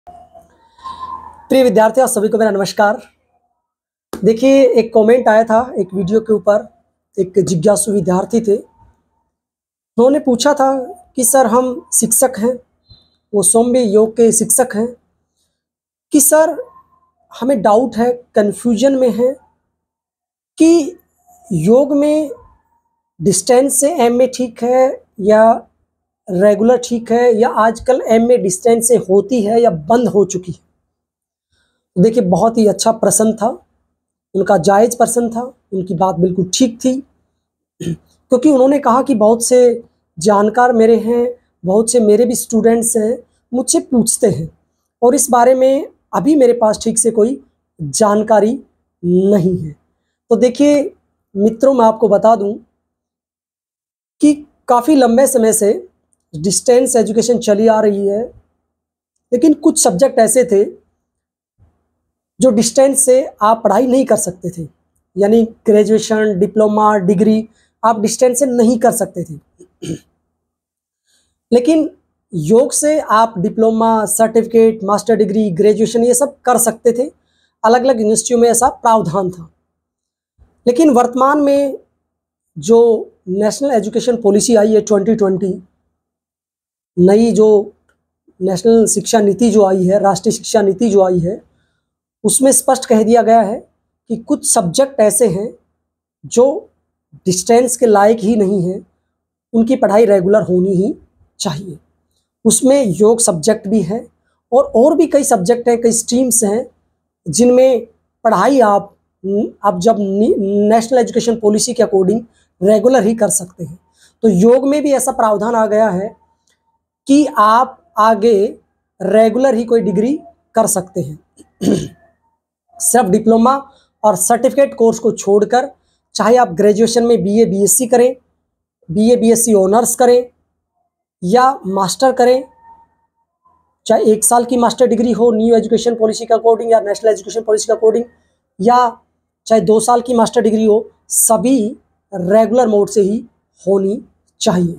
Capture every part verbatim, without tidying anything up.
प्रिय विद्यार्थियों, सभी को मेरा नमस्कार। देखिए, एक कमेंट आया था एक वीडियो के ऊपर। एक जिज्ञासु विद्यार्थी थे, उन्होंने पूछा था कि सर हम शिक्षक हैं, वो सौम्य योग के शिक्षक हैं, कि सर हमें डाउट है, कन्फ्यूजन में है कि योग में डिस्टेंस से एम ए ठीक है या रेगुलर ठीक है, या आजकल एम ए डिस्टेंस से होती है या बंद हो चुकी है। देखिए, बहुत ही अच्छा प्रश्न था, उनका जायज़ प्रश्न था, उनकी बात बिल्कुल ठीक थी, क्योंकि उन्होंने कहा कि बहुत से जानकार मेरे हैं, बहुत से मेरे भी स्टूडेंट्स हैं, मुझसे पूछते हैं और इस बारे में अभी मेरे पास ठीक से कोई जानकारी नहीं है। तो देखिए मित्रों, मैं आपको बता दूं कि काफ़ी लंबे समय से डिस्टेंस एजुकेशन चली आ रही है, लेकिन कुछ सब्जेक्ट ऐसे थे जो डिस्टेंस से आप पढ़ाई नहीं कर सकते थे, यानी ग्रेजुएशन, डिप्लोमा, डिग्री आप डिस्टेंस से नहीं कर सकते थे। लेकिन योग से आप diploma, certificate, master degree, graduation ये सब कर सकते थे। अलग अलग यूनिवर्सिटियों में ऐसा प्रावधान था। लेकिन वर्तमान में जो नेशनल एजुकेशन पॉलिसी आई है ट्वेंटी ट्वेंटी, नई जो नेशनल शिक्षा नीति जो आई है, राष्ट्रीय शिक्षा नीति जो आई है, उसमें स्पष्ट कह दिया गया है कि कुछ सब्जेक्ट ऐसे हैं जो डिस्टेंस के लायक ही नहीं हैं, उनकी पढ़ाई रेगुलर होनी ही चाहिए। उसमें योग सब्जेक्ट भी है और और भी कई सब्जेक्ट हैं, कई स्ट्रीम्स हैं जिनमें पढ़ाई आप आप जब नेशनल एजुकेशन पॉलिसी के अकॉर्डिंग रेगुलर ही कर सकते हैं। तो योग में भी ऐसा प्रावधान आ गया है कि आप आगे रेगुलर ही कोई डिग्री कर सकते हैं। सिर्फ डिप्लोमा और सर्टिफिकेट कोर्स को छोड़कर, चाहे आप ग्रेजुएशन में बीए बीएससी करें, बीए बीएससी ऑनर्स करें या मास्टर करें, चाहे एक साल की मास्टर डिग्री हो न्यू एजुकेशन पॉलिसी के अकॉर्डिंग या नेशनल एजुकेशन पॉलिसी के अकॉर्डिंग, या चाहे दो साल की मास्टर डिग्री हो, सभी रेगुलर मोड से ही होनी चाहिए।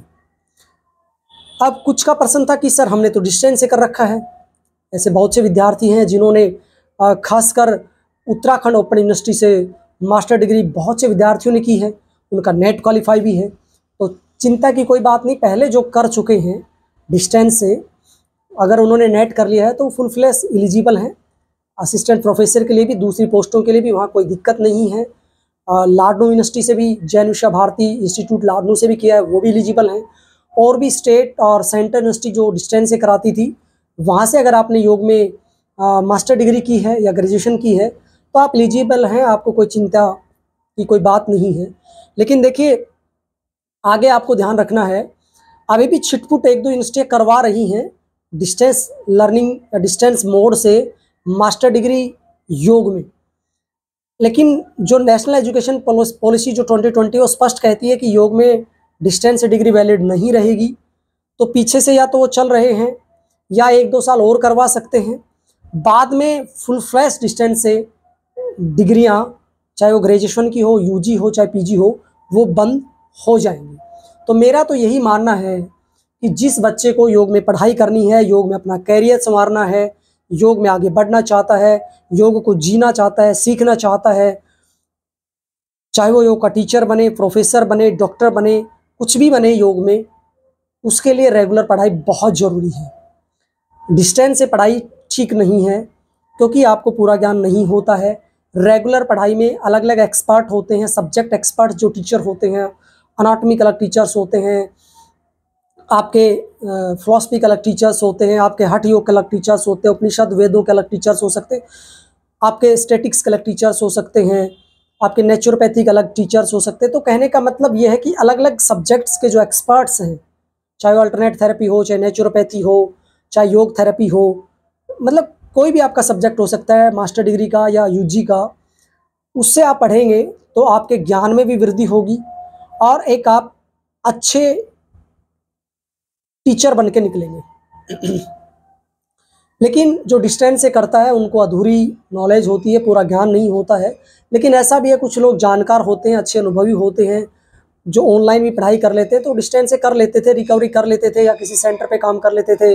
अब कुछ का प्रश्न था कि सर हमने तो डिस्टेंस से कर रखा है। ऐसे बहुत से विद्यार्थी हैं जिन्होंने खासकर उत्तराखंड ओपन यूनिवर्सिटी से मास्टर डिग्री बहुत से विद्यार्थियों ने की है, उनका नेट क्वालिफाई भी है। तो चिंता की कोई बात नहीं, पहले जो कर चुके हैं डिस्टेंस से, अगर उन्होंने नेट कर लिया है तो फुल फ्लैश एलिजिबल हैं। असिस्टेंट प्रोफेसर के लिए भी, दूसरी पोस्टों के लिए भी वहाँ कोई दिक्कत नहीं है। लाडनू यूनिवर्सिटी से भी, जैन उषा भारती इंस्टीट्यूट लाडनू से भी किया है, वो भी एलिजिबल हैं। और भी स्टेट और सेंट्रल यूनिवर्सिटी जो डिस्टेंस से कराती थी, वहाँ से अगर आपने योग में आ, मास्टर डिग्री की है या ग्रेजुएशन की है तो आप एलिजिबल हैं, आपको कोई चिंता की कोई बात नहीं है। लेकिन देखिए, आगे आपको ध्यान रखना है, अभी भी छिटपुट एक दो यूनिवर्सिटियाँ करवा रही हैं डिस्टेंस लर्निंग या डिस्टेंस मोड से मास्टर डिग्री योग में। लेकिन जो नेशनल एजुकेशन पॉलिसी जो ट्वेंटी ट्वेंटी वो स्पष्ट कहती है कि योग में डिस्टेंस डिग्री वैलिड नहीं रहेगी। तो पीछे से या तो वो चल रहे हैं या एक दो साल और करवा सकते हैं, बाद में फुल फ्लैश डिस्टेंस से डिग्रियां, चाहे वो ग्रेजुएशन की हो, यूजी हो, चाहे पीजी हो, वो बंद हो जाएंगी। तो मेरा तो यही मानना है कि जिस बच्चे को योग में पढ़ाई करनी है, योग में अपना कैरियर संवारना है, योग में आगे बढ़ना चाहता है, योग को जीना चाहता है, सीखना चाहता है, चाहे वो योग का टीचर बने, प्रोफेसर बने, डॉक्टर बने, कुछ भी बने योग में, उसके लिए रेगुलर पढ़ाई बहुत ज़रूरी है। डिस्टेंस से पढ़ाई ठीक नहीं है, क्योंकि आपको पूरा ज्ञान नहीं होता है। रेगुलर पढ़ाई में अलग अलग एक्सपर्ट होते हैं, सब्जेक्ट एक्सपर्ट जो टीचर होते हैं, अनाटॉमी के अलग टीचर्स होते हैं, आपके फिलॉसफी के अलग टीचर्स होते हैं, आपके हठ योग के अलग टीचर्स होते हैं, उपनिषद वेदों के अलग टीचर्स हो सकते हैं, आपके स्टैटिक्स के अलग टीचर्स हो सकते हैं, आपके नेचुरोपैथी के अलग टीचर्स हो सकते हैं। तो कहने का मतलब ये है कि अलग अलग सब्जेक्ट्स के जो एक्सपर्ट्स हैं, चाहे वो अल्टरनेट थेरेपी हो, चाहे नेचुरोपैथी हो, चाहे योग थेरेपी हो, मतलब कोई भी आपका सब्जेक्ट हो सकता है मास्टर डिग्री का या यूजी का, उससे आप पढ़ेंगे तो आपके ज्ञान में भी वृद्धि होगी और एक आप अच्छे टीचर बन के निकलेंगे। लेकिन जो डिस्टेंस से करता है उनको अधूरी नॉलेज होती है, पूरा ज्ञान नहीं होता है। लेकिन ऐसा भी है, कुछ लोग जानकार होते हैं, अच्छे अनुभवी होते हैं, जो ऑनलाइन भी पढ़ाई कर लेते हैं, तो डिस्टेंस से कर लेते थे, रिकवरी कर लेते थे, या किसी सेंटर पे काम कर लेते थे,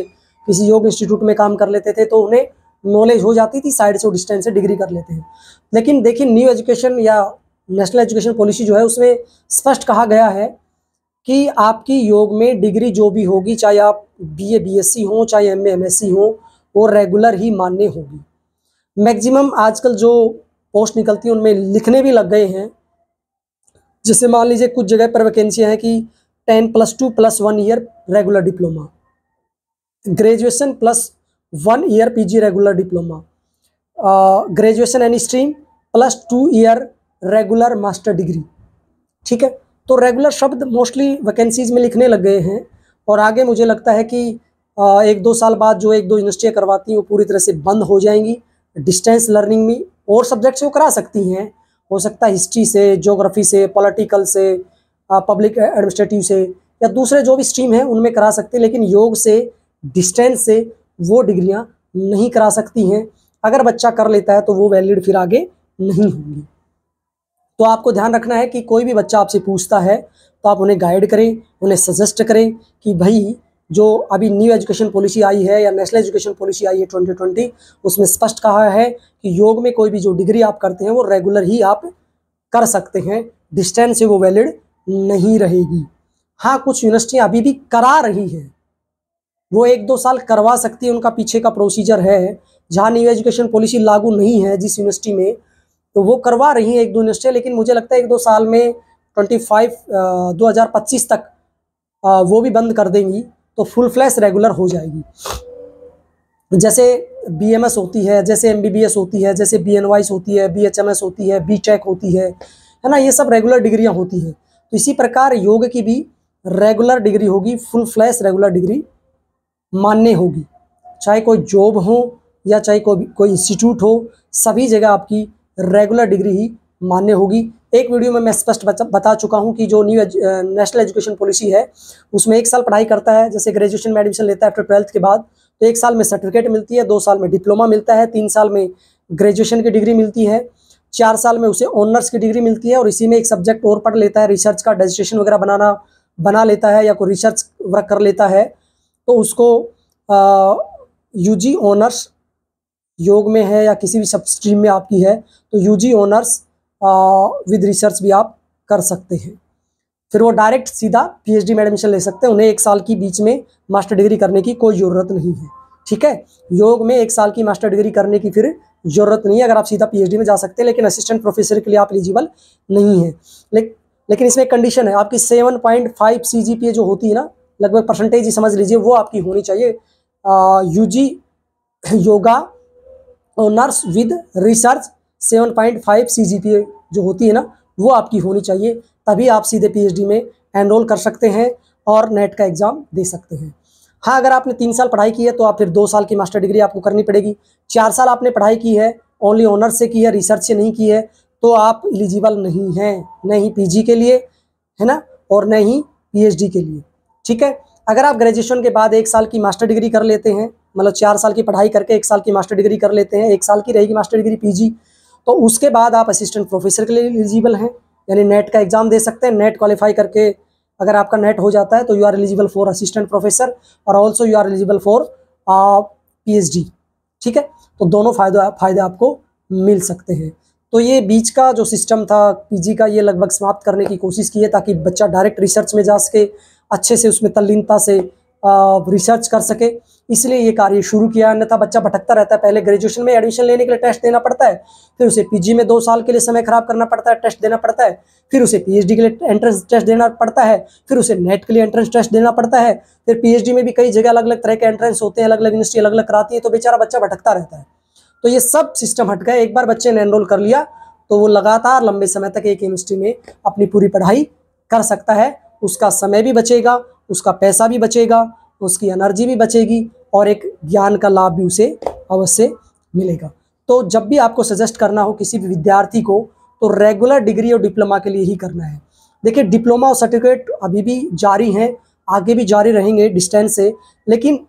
किसी योग इंस्टीट्यूट में काम कर लेते थे तो उन्हें नॉलेज हो जाती थी, साइड से डिस्टेंस से डिग्री कर लेते हैं। लेकिन देखिए न्यू एजुकेशन या नेशनल एजुकेशन पॉलिसी जो है उसमें स्पष्ट कहा गया है कि आपकी योग में डिग्री जो भी होगी, चाहे आप बीए बीएससी हो, चाहे एमए एमएससी हो, वो रेगुलर ही मान्य होगी। मैक्सिमम आजकल जो पोस्ट निकलती है उनमें लिखने भी लग गए हैं, जैसे मान लीजिए कुछ जगह पर वैकेंसियाँ हैं कि ten plus two plus one year regular diploma, graduation plus one year PG regular diploma, graduation any stream plus two year regular master degree. ठीक है, तो रेगुलर शब्द मोस्टली वैकेंसीज में लिखने लग गए हैं और आगे मुझे लगता है कि आ, एक दो साल बाद जो एक दो यूनिवर्सिटियाँ करवाती हैं वो पूरी तरह से बंद हो जाएंगी। डिस्टेंस लर्निंग में और सब्जेक्ट से वो करा सकती हैं, हो सकता है हिस्ट्री से, ज्योग्राफी से, पॉलिटिकल से, पब्लिक एडमिनिस्ट्रेटिव से या दूसरे जो भी स्ट्रीम है उनमें करा सकते हैं, लेकिन योग से डिस्टेंस से वो डिग्रियाँ नहीं करा सकती हैं। अगर बच्चा कर लेता है तो वो वैलिड फिर आगे नहीं होंगी। तो आपको ध्यान रखना है कि कोई भी बच्चा आपसे पूछता है तो आप उन्हें गाइड करें, उन्हें सजेस्ट करें कि भाई जो अभी न्यू एजुकेशन पॉलिसी आई है या नेशनल एजुकेशन पॉलिसी आई है ट्वेंटी ट्वेंटी, उसमें स्पष्ट कहा है कि योग में कोई भी जो डिग्री आप करते हैं वो रेगुलर ही आप कर सकते हैं, डिस्टेंस से वो वैलिड नहीं रहेगी। हाँ, कुछ यूनिवर्सिटियाँ अभी भी करा रही हैं, वो एक दो साल करवा सकती है, उनका पीछे का प्रोसीजर है। जहाँ न्यू एजुकेशन पॉलिसी लागू नहीं है जिस यूनिवर्सिटी में, तो वो करवा रही हैं एक दो यूनिवर्सिटियाँ, लेकिन मुझे लगता है एक दो साल में ट्वेंटी फाइव दो हज़ार पच्चीस तक आ, वो भी बंद कर देंगी तो फुल फ्लैश रेगुलर हो जाएगी। जैसे बीएमएस होती है, जैसे एमबीबीएस होती है, जैसे बीएनवाईस होती है, बीएचएमएस होती है, बीटेक होती है, है ना, ये सब रेगुलर डिग्रियां होती हैं। तो इसी प्रकार योग की भी रेगुलर डिग्री होगी, फुल फ्लैश रेगुलर डिग्री मान्य होगी, चाहे कोई जॉब हो या चाहे कोई कोई इंस्टीट्यूट हो, सभी जगह आपकी रेगुलर डिग्री ही मान्य होगी। एक वीडियो में मैं स्पष्ट बता चुका हूं कि जो न्यू नेशनल एजुकेशन पॉलिसी है उसमें एक साल पढ़ाई करता है, जैसे ग्रेजुएशन में एडमिशन लेता है आफ्टर ट्वेल्थ के बाद तो एक साल में सर्टिफिकेट मिलती है, दो साल में डिप्लोमा मिलता है, तीन साल में ग्रेजुएशन की डिग्री मिलती है, चार साल में उसे ऑनर्स की डिग्री मिलती है और इसी में एक सब्जेक्ट और पढ़ लेता है, रिसर्च का डिसर्टेशन वगैरह बनाना बना लेता है या कोई रिसर्च वर्क कर लेता है तो उसको यूजी ऑनर्स योग में है या किसी भी सब स्ट्रीम में आपकी है तो यूजी ऑनर्स विद रिसर्च भी आप कर सकते हैं। फिर वो डायरेक्ट सीधा पीएचडी में एडमिशन ले सकते हैं, उन्हें एक साल की बीच में मास्टर डिग्री करने की कोई ज़रूरत नहीं है। ठीक है, योग में एक साल की मास्टर डिग्री करने की फिर ज़रूरत नहीं है, अगर आप सीधा पीएचडी में जा सकते हैं, लेकिन असिस्टेंट प्रोफेसर के लिए आप एलिजिबल नहीं है। ले, लेकिन इसमें कंडीशन है, आपकी seven point five C G P A जो होती है ना, लगभग परसेंटेज ही समझ लीजिए, वो आपकी होनी चाहिए UG yoga honours with research seven point five C G P A जो होती है ना वो आपकी होनी चाहिए, तभी आप सीधे पीएचडी में एनरोल कर सकते हैं और नेट का एग्ज़ाम दे सकते हैं। हाँ, अगर आपने तीन साल पढ़ाई की है तो आप फिर दो साल की मास्टर डिग्री आपको करनी पड़ेगी। चार साल आपने पढ़ाई की है, ओनली ऑनर्स से की है, रिसर्च से नहीं की है, तो आप एलिजिबल नहीं हैं, न ही पीजी के लिए, है ना, और न ही पीएचडी के लिए। ठीक है, अगर आप ग्रेजुएशन के बाद एक साल की मास्टर डिग्री कर लेते हैं, मतलब चार साल की पढ़ाई करके एक साल की मास्टर डिग्री कर लेते हैं, एक साल की रहेगी मास्टर डिग्री पीजी, तो उसके बाद आप असिस्टेंट प्रोफेसर के लिए एलिजिबल हैं, यानी नेट का एग्ज़ाम दे सकते हैं। नेट क्वालिफाई करके अगर आपका नेट हो जाता है तो you are eligible for assistant professor और also you are eligible for PhD. ठीक है, तो दोनों फायदे फायदे आपको मिल सकते हैं। तो ये बीच का जो सिस्टम था पीजी का, ये लगभग समाप्त करने की कोशिश की है ताकि बच्चा डायरेक्ट रिसर्च में जा सके, अच्छे से उसमें तल्लीनता से रिसर्च कर सके, इसलिए ये कार्य शुरू किया। अन्यथा बच्चा भटकता रहता है, पहले ग्रेजुएशन में एडमिशन लेने के लिए टेस्ट देना पड़ता है, फिर उसे पीजी में दो साल के लिए समय खराब करना पड़ता है, टेस्ट देना पड़ता है, फिर उसे पीएचडी के लिए एंट्रेंस टेस्ट देना पड़ता है, फिर उसे नेट के लिए एंट्रेंस टेस्ट देना पड़ता है, फिर पीएचडी में भी कई जगह अलग अलग तरह के एंट्रेंस होते हैं, अलग अलग यूनिवर्सिटी अलग अलग कराती है, तो बेचारा बच्चा भटकता रहता है। तो ये सब सिस्टम हट गया, एक बार बच्चे ने एनरोल कर लिया तो वो लगातार लंबे समय तक एक यूनिवर्सिटी में अपनी पूरी पढ़ाई कर सकता है, उसका समय भी बचेगा, उसका पैसा भी बचेगा, उसकी एनर्जी भी बचेगी और एक ज्ञान का लाभ भी उसे अवश्य मिलेगा। तो जब भी आपको सजेस्ट करना हो किसी भी विद्यार्थी को तो रेगुलर डिग्री और डिप्लोमा के लिए ही करना है। देखिए, डिप्लोमा और सर्टिफिकेट अभी भी जारी हैं, आगे भी जारी रहेंगे डिस्टेंस से, लेकिन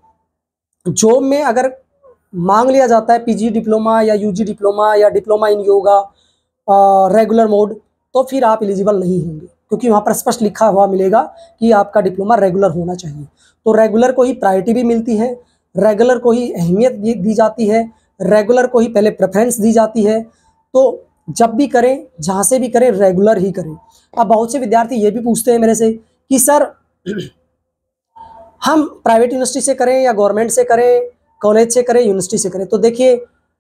जॉब में अगर मांग लिया जाता है पीजी डिप्लोमा या यूजी डिप्लोमा या diploma in yoga regular mode, तो फिर आप एलिजिबल नहीं होंगे, क्योंकि वहाँ पर स्पष्ट लिखा हुआ मिलेगा कि आपका डिप्लोमा रेगुलर होना चाहिए। तो रेगुलर को ही प्रायोरिटी भी मिलती है, रेगुलर को ही अहमियत दी, दी जाती है, रेगुलर को ही पहले प्रेफरेंस दी जाती है। तो जब भी करें, जहाँ से भी करें, रेगुलर ही करें। अब बहुत से विद्यार्थी ये भी पूछते हैं मेरे से कि सर हम प्राइवेट यूनिवर्सिटी से करें या गवर्नमेंट से करें, कॉलेज से करें, यूनिवर्सिटी से करें। तो देखिए,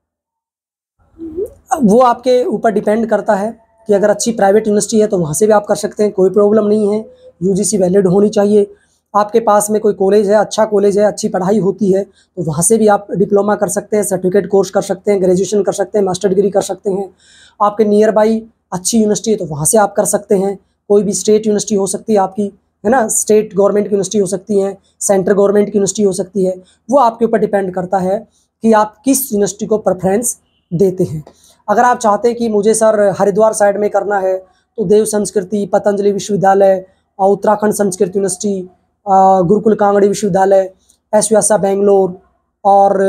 वो आपके ऊपर डिपेंड करता है कि अगर अच्छी प्राइवेट यूनिवर्सिटी है तो वहाँ से भी आप कर सकते हैं, कोई प्रॉब्लम नहीं है। यूजीसी वैलिड होनी चाहिए। आपके पास में कोई कॉलेज है, अच्छा कॉलेज है, अच्छी पढ़ाई होती है, तो वहाँ से भी आप डिप्लोमा कर सकते हैं, सर्टिफिकेट कोर्स कर सकते हैं, ग्रेजुएशन कर सकते हैं, मास्टर डिग्री कर सकते हैं। आपके नियर बाई अच्छी यूनिवर्सिटी है तो वहाँ से आप कर सकते हैं। कोई भी स्टेट यूनिवर्सिटी हो सकती है आपकी, है ना, स्टेट गवर्नमेंट की यूनिवर्सिटी हो सकती है, सेंट्रल गवर्नमेंट की यूनिवर्सिटी हो सकती है। वो आपके ऊपर डिपेंड करता है कि आप किस यूनिवर्सिटी को प्रेफरेंस देते हैं। अगर आप चाहते हैं कि मुझे सर हरिद्वार साइड में करना है तो देव संस्कृति, पतंजलि विश्वविद्यालय, उत्तराखंड संस्कृत यूनिवर्सिटी, गुरुकुल कांगड़ी विश्वविद्यालय, एस व्यासा बेंगलोर और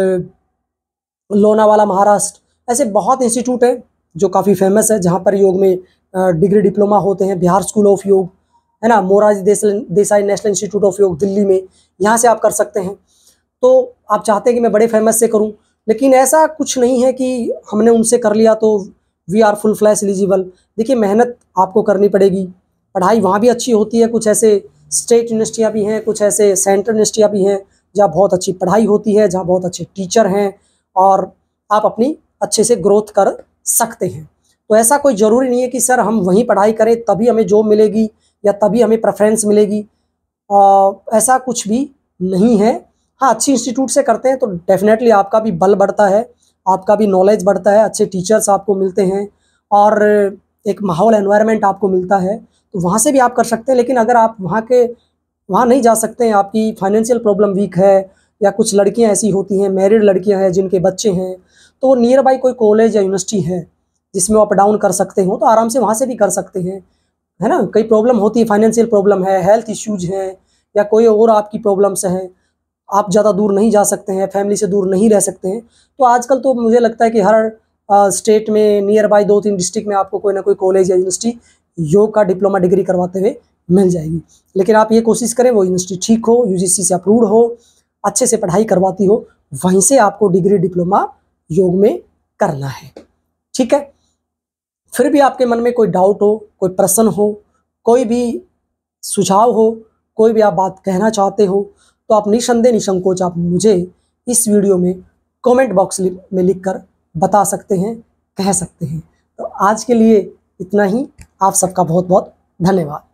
लोनावाला महाराष्ट्र, ऐसे बहुत इंस्टीट्यूट हैं जो काफ़ी फेमस है, जहाँ पर योग में डिग्री डिप्लोमा होते हैं। बिहार स्कूल ऑफ योग, है ना, Morarji Desai national institute of Yoga Delhi में, यहाँ से आप कर सकते हैं। तो आप चाहते हैं कि मैं बड़े फेमस से करूं, लेकिन ऐसा कुछ नहीं है कि हमने उनसे कर लिया तो we are full fledged eligible. देखिए, मेहनत आपको करनी पड़ेगी, पढ़ाई वहाँ भी अच्छी होती है। कुछ ऐसे स्टेट यूनिवर्सिटियाँ भी हैं, कुछ ऐसे सेंट्रल यूनिवर्सिटियाँ भी हैं जहाँ बहुत अच्छी पढ़ाई होती है, जहाँ बहुत अच्छे टीचर हैं और आप अपनी अच्छे से ग्रोथ कर सकते हैं। तो ऐसा कोई ज़रूरी नहीं है कि सर हम वहीं पढ़ाई करें तभी हमें जॉब मिलेगी या तभी हमें प्रेफरेंस मिलेगी। आ, ऐसा कुछ भी नहीं है। हाँ, अच्छी इंस्टीट्यूट से करते हैं तो डेफिनेटली आपका भी बल बढ़ता है, आपका भी नॉलेज बढ़ता है, अच्छे टीचर्स आपको मिलते हैं और एक माहौल एनवायरनमेंट आपको मिलता है, तो वहाँ से भी आप कर सकते हैं। लेकिन अगर आप वहाँ के वहाँ नहीं जा सकते हैं, आपकी फाइनेंशियल प्रॉब्लम वीक है या कुछ लड़कियाँ ऐसी होती हैं, मैरिड लड़कियाँ हैं जिनके बच्चे हैं, तो वो नियर बाई कोई कॉलेज या यूनिवर्सिटी है जिसमें अप डाउन कर सकते हो तो आराम से वहाँ से भी कर सकते हैं, है ना। कई प्रॉब्लम होती है, फाइनेंशियल प्रॉब्लम है, हेल्थ इश्यूज हैं या कोई और आपकी प्रॉब्लम्स हैं, आप ज़्यादा दूर नहीं जा सकते हैं, फैमिली से दूर नहीं रह सकते हैं, तो आजकल तो मुझे लगता है कि हर आ, स्टेट में नियर बाई दो तीन डिस्ट्रिक्ट में आपको कोई ना कोई कॉलेज या यूनिवर्सिटी योग का डिप्लोमा डिग्री करवाते हुए मिल जाएगी। लेकिन आप ये कोशिश करें वो यूनिवर्सिटी ठीक हो, यूजीसी से अप्रूव्ड हो, अच्छे से पढ़ाई करवाती हो, वहीं से आपको डिग्री डिप्लोमा योग में करना है, ठीक है। फिर भी आपके मन में कोई डाउट हो, कोई प्रश्न हो, कोई भी सुझाव हो, कोई भी आप बात कहना चाहते हो, तो आप निसंदेह निसंकोच आप मुझे इस वीडियो में कमेंट बॉक्स में लिखकर बता सकते हैं, कह सकते हैं। तो आज के लिए इतना ही। आप सबका बहुत बहुत धन्यवाद।